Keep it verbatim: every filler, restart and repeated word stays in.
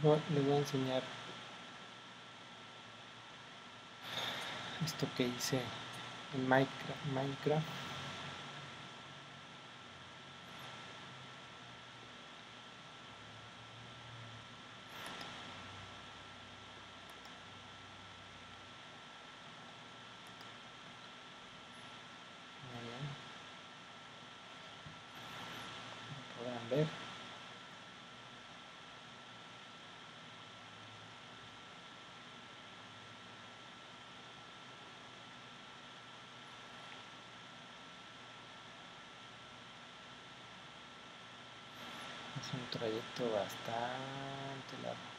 les voy a enseñar esto que hice en Minecraft, Minecraft. Podrán ver. Es un trayecto bastante largo.